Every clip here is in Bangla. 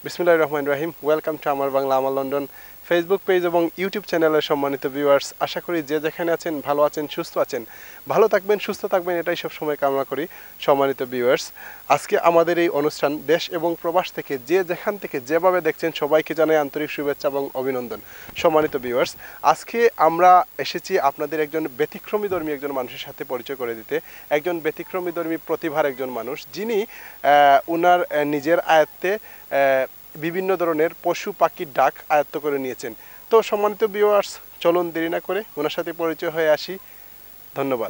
বিসমিল্লাহির রহমানির রহিম। ওয়েলকাম টু আমার বাংলা আমার লন্ডন ফেসবুক পেজ এবং ইউটিউব চ্যানেলের সম্মানিত ভিউয়ার্স, আশা করি যে যেখানে আছেন ভালো আছেন, সুস্থ আছেন, ভালো থাকবেন, সুস্থ থাকবেন, এটাই সব সময় কামনা করি। সম্মানিত ভিউয়ার্স, আজকে আমাদের এই অনুষ্ঠান দেশ এবং প্রবাস থেকে যে যেখান থেকে যেভাবে দেখছেন সবাইকে জানাই আন্তরিক শুভেচ্ছা এবং অভিনন্দন। সম্মানিত ভিউয়ার্স, আজকে আমরা এসেছি আপনাদের একজন ব্যতিক্রমীধর্মী একজন মানুষের সাথে পরিচয় করে দিতে। একজন ব্যতিক্রমীধর্মী প্রতিভার একজন মানুষ, যিনি ওনার নিজের আয়ত্তে বিভিন্ন ধরনের পশু পাখির ডাক আয়ত্ত করে নিয়েছেন। তো সম্মানিত ভিউয়ার্স, চলুন দেরি না করে ওনার সাথে পরিচয় হয়ে আসি। ধন্যবাদ।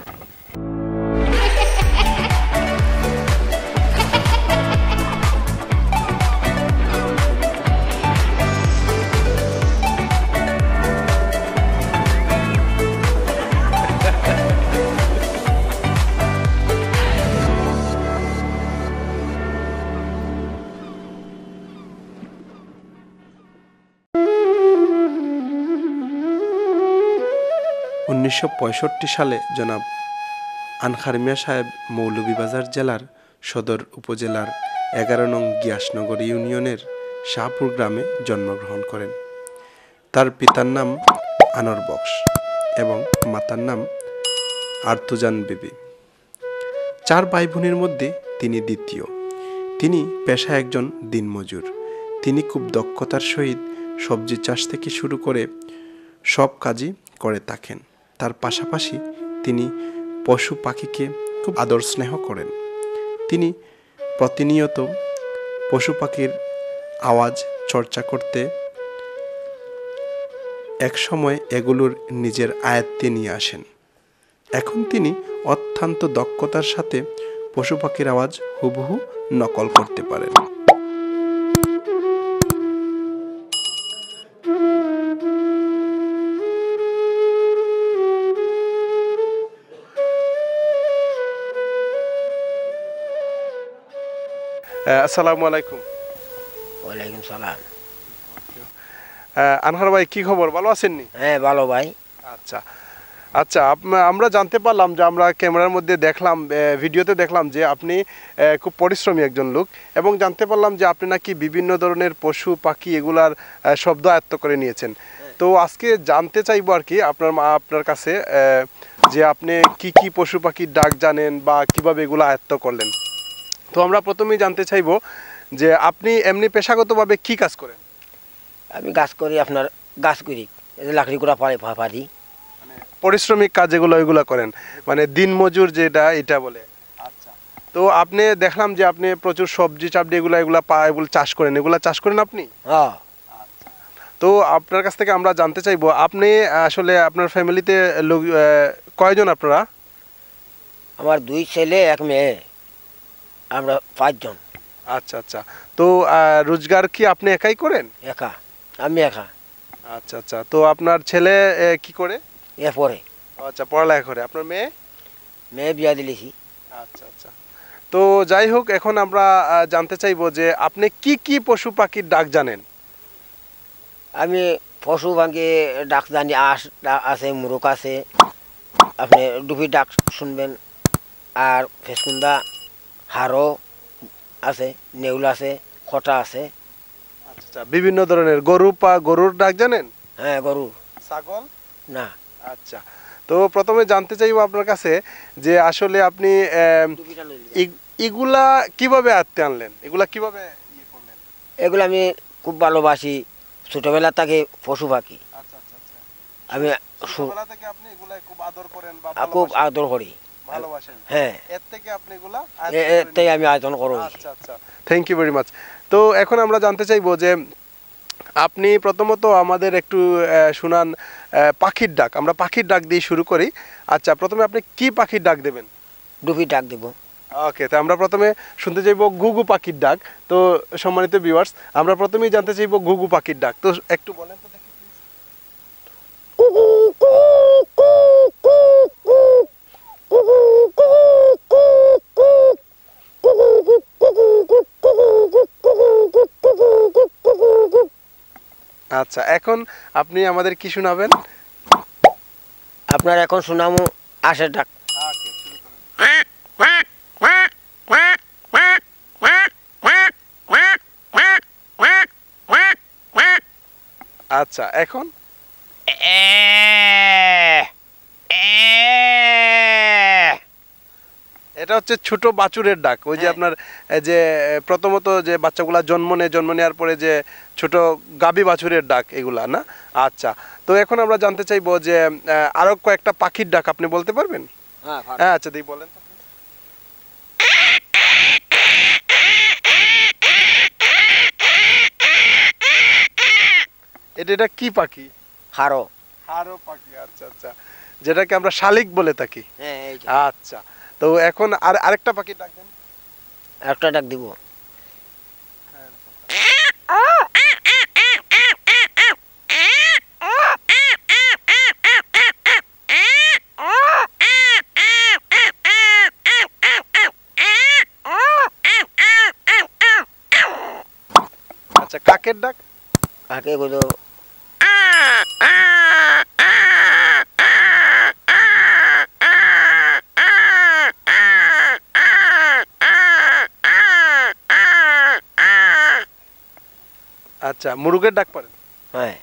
1965 সালে জনাব আনকার মিয়া সাহেব মৌলভীবাজার জেলার সদর উপজেলার 11 নং giashnagar ইউনিয়নের শাহপুর গ্রামে জন্মগ্রহণ করেন। তার পিতার নাম আনোয়ার বক্স এবং মাতার নাম আর্তুজান বিবি। 4 ভাই বোনের মধ্যে তিনি দ্বিতীয়। তিনি পেশায় একজন দিনমজুর। তিনি খুব দক্ষতার সহিত সবজি চাষ থেকে শুরু করে সব কাজই করে থাকেন। তার পাশাপাশি তিনি পশু পাখিকে খুব আদর স্নেহ করেন। তিনি প্রতিনিয়ত পশু পাখির আওয়াজ চর্চা করতে একসময় এগুলোর নিজের আয়ত্তে নিয়ে আসেন। এখন তিনি অত্যন্ত দক্ষতার সাথে পশু পাখির আওয়াজ হুবহু নকল করতে পারেন। আসসালামু আলাইকুম। ওয়ালাইকুম সালাম। আনহার ভাই, কি খবর? ভালো আছেন নি? হ্যাঁ, ভালো ভাই। আচ্ছা আচ্ছা, আমরা জানতে পারলাম যে আমরা ক্যামেরার মধ্যে দেখলাম, ভিডিওতে দেখলাম যে আপনি খুব পরিশ্রমী একজন লোক, এবং জানতে পারলাম যে আপনি নাকি বিভিন্ন ধরনের পশু পাখি এগুলার শব্দ আয়ত্ত করে নিয়েছেন। তো আজকে জানতে চাইবো আর কি আপনার কাছে যে আপনি কি কি পশু পাখির ডাক জানেন বা কিভাবে এগুলো আয়ত্ত করলেন। তো আমরা প্রথমেই জানতে চাইবো যে আপনি এমনি পেশাগতভাবে কি কাজ করেন? আমি গাছ করি, আপনার গাছ করি, লাকড়ি গুঁড়া পারি। মানে পরিশ্রমিক কাজ এগুলো করেন, মানে দিনমজুর যেটা এটা বলে। আচ্ছা, তো আপনি দেখলাম যে আপনি প্রচুর সবজি চাবড়ি এগুলো চাষ করেন, এগুলা চাষ করেন আপনি? হ্যাঁ। তো আপনার কাছ থেকে আমরা জানতে চাইবো, আপনি আসলে আপনার ফ্যামিলিতে লোক কয়জন আপনারা? আমার 2 ছেলে 1 মেয়ে, আমরা 5 জন। আচ্ছা আচ্ছা, তো রোজগার কি আপনি একাই করেন? একা, আমি একা। আচ্ছা আচ্ছা, তো আপনার ছেলে কি করে? পরে। আচ্ছা, পড়ালেখা করে। আপনার মেয়ে? মেয়ে বিয়া দিলেছি। আচ্ছা আচ্ছা, তো যাই হোক, এখন আমরা জানতে চাইবো যে আপনি কি কি পশু পাখির ডাক জানেন? আমি পশু পাখি ডাক জানি, আছে, মুরগ আছে, আপনি ডুবি ডাক শুনবেন, আর ফেসকুন্দা, হারো আছে, নেউল আছে, খটা আছে। আচ্ছা, বিভিন্ন ধরনের গরুর ডাক জানেন? হ্যাঁ, গরু। ছাগল না। আচ্ছা, তো প্রথমে জানতে চাইবো আপনার কাছে যে আসলে আপনি এগুলা কিভাবে আয়ত্তে আনলেন, এগুলা কিভাবে ইয়ে করলেন? এগুলো আমি খুব ভালোবাসি, ছোটবেলা থেকে পশু পাখি। আচ্ছা আচ্ছা আচ্ছা, আমি ছোটবেলা থেকে আপনি এগুলা খুব আদর করেন বা খুব আদর করি, ভালোবাসেন? হ্যাঁ, এর থেকে আপনি এগুলা এটাই আমি আয়োজন করব। আচ্ছা আচ্ছা, থ্যাংক ইউ ভেরি মাচ। তো এখন আমরা জানতে চাইবো যে আপনি প্রথমত আমাদের একটু শুনান পাখির ডাক। আমরা পাখির ডাক দিয়ে শুরু করি। আচ্ছা, প্রথমে আপনি কি পাখির ডাক দেবেন? ডুবি ডাক দেব। ওকে, তো আমরা প্রথমে শুনতে চাইবো ঘুঘু পাখির ডাক। তো সম্মানিত ভিউয়ার্স, আমরা প্রথমেই জানতে চাইবো ঘুঘু পাখির ডাক। তো একটু বলেন তো দেখি প্লিজ। আচ্ছা, এখন আপনি আমাদের কি শোনাবেন? আপনার এখন শোনামু আশের ডাক। আচ্ছা, এখন এটা হচ্ছে ছোট বাছুরের ডাক। ওই যে আপনার যে প্রথমত যে বাচ্চাগুলা জন্ম নেওয়ার পরে যে ছোট গাভী বাছুরের ডাক এগুলা না। আচ্ছা, তো এখন আমরা জানতে চাইবো যে আরো কয়েকটা পাখির ডাক আপনি বলতে পারবেন? হ্যাঁ, আচ্ছা দেখি বলেন তো। এটা কি পাখি? হারো। হারো পাখি, আচ্ছা আচ্ছা, যেটাকে আমরা শালিক বলে থাকি। আচ্ছা, তো এখন আরেকটা পাখির ডাক দেন। একটা ডাক দিব। আচ্ছা, কাকের ডাক? কাকে বলো? আচ্ছা, মুরগের ডাক পারেন? হ্যাঁ।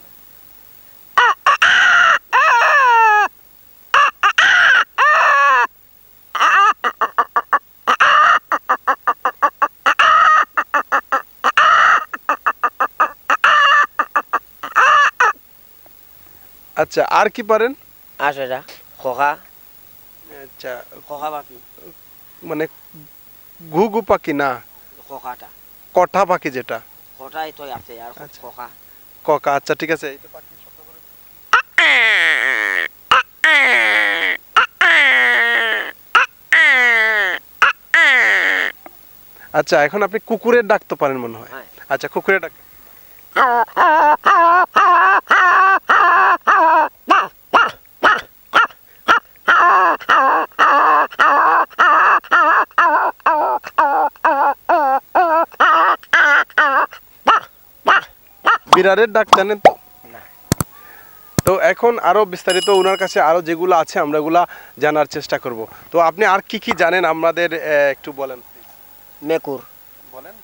আচ্ছা, আর কি পারেন? আসে খোকা। আচ্ছা, খোকা পাখি মানে ঘুঘু পাখি না, খোকাটা কঠা পাখি যেটা। খোটাই তো আছে আর খোকা। ককা, আচ্ছা ঠিক আছে। এটা পাখি শব্দ করেন। আচ্ছা, এখন আপনি কুকুরের ডাক তো পারেন মনে হয়। আচ্ছা, কুকুরের ডাক। বিড়ালের ডাক জানেন তো? তো এখন আরো বিস্তারিত ওনার কাছে আরো যেগুলো আছে আমরা এগুলা জানার চেষ্টা করব। তো আপনি আর কি কি জানেন আমাদের একটু বলেন। মেকুর বলেন।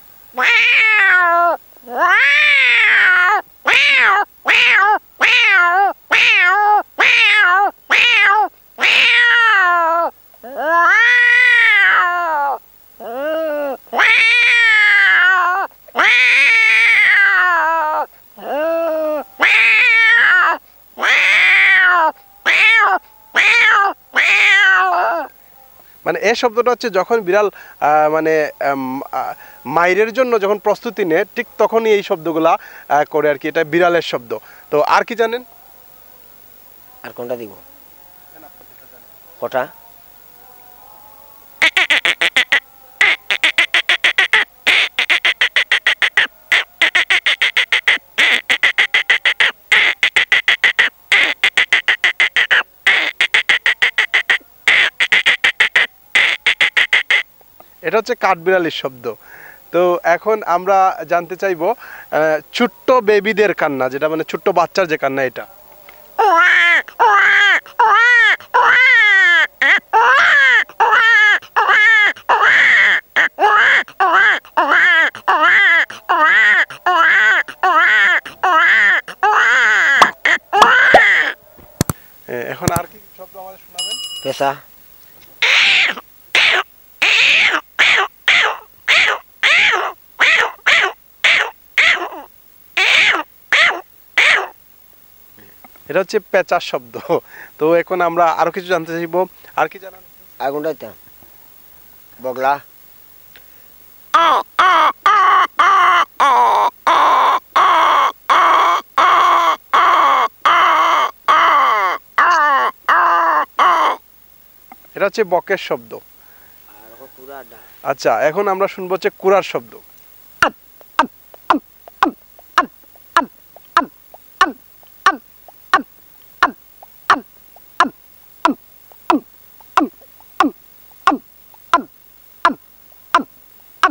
মানে এই শব্দটা হচ্ছে যখন বিড়াল মানে মাইরের জন্য যখন প্রস্তুতি নেয় ঠিক তখনই এই শব্দগুলা করে আর কি। এটা বিড়ালের শব্দ। তো আর কি জানেন? আর কোনটা দিব? কটা? এটা হচ্ছে কাঠবিড়ালির শব্দ। তো এখন আমরা জানতে চাইবো ছোট্ট বেবিদের কান্না, যেটা মানে ছোট্ট বাচ্চার যে কান্না, এটা এখন আর কি শব্দ আমাদের শোনাবেন? পেশা। এটা হচ্ছে পেঁচার শব্দ। তো এখন আমরা আরো কিছু জানতে চাইবো। আর কি জানেন? আগুনটা বগলা। এটা হচ্ছে বকের শব্দ। আচ্ছা, এখন আমরা শুনবো হচ্ছে কুড়ার শব্দ।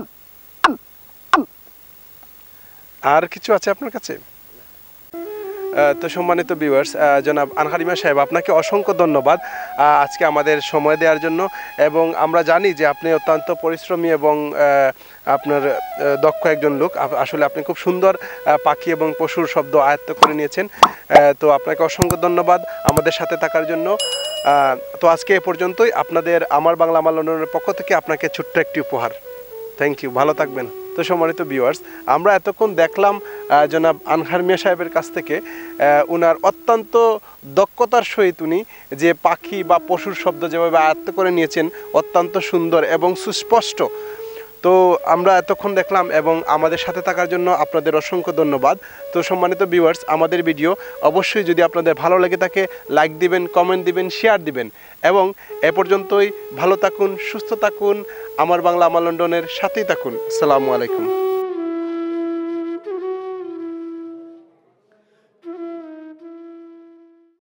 আর কিছু আছে আপনার কাছে? তো সম্মানিত ভিউয়ার্স, জনাব আনকার মিয়া সাহেব, আপনাকে অসংখ্য ধন্যবাদ আজকে আমাদের সময় দেওয়ার জন্য। এবং আমরা জানি যে আপনি অত্যন্ত পরিশ্রমী এবং আপনার দক্ষ একজন লোক। আসলে আপনি খুব সুন্দর পাখি এবং পশুর শব্দ আয়ত্ত করে নিয়েছেন। তো আপনাকে অসংখ্য ধন্যবাদ আমাদের সাথে থাকার জন্য। তো আজকে এ পর্যন্তই। আপনাদের আমার বাংলা আমার লন্ডনের পক্ষ থেকে আপনাকে ছোট্ট একটি উপহার। থ্যাংক ইউ, ভালো থাকবেন। তো সম্মানিত ভিউয়ার্স, আমরা এতক্ষণ দেখলাম জনাব আনকার মিয়া সাহেবের কাছ থেকে উনার অত্যন্ত দক্ষতার সহিত উনি যে পাখি বা পশুর শব্দ যেভাবে আয়ত্ত করে নিয়েছেন, অত্যন্ত সুন্দর এবং সুস্পষ্ট। তো আমরা এতক্ষণ দেখলাম এবং আমাদের সাথে থাকার জন্য আপনাদের অসংখ্য ধন্যবাদ। তো সম্মানিত ভিউয়ার্স, আমাদের ভিডিও অবশ্যই যদি আপনাদের ভালো লেগে থাকে লাইক দিবেন, কমেন্ট দিবেন, শেয়ার দিবেন এবং এ পর্যন্তই। ভালো থাকুন, সুস্থ থাকুন, আমার বাংলা আমার লন্ডনের সাথেই থাকুন। আসসালামু আলাইকুম।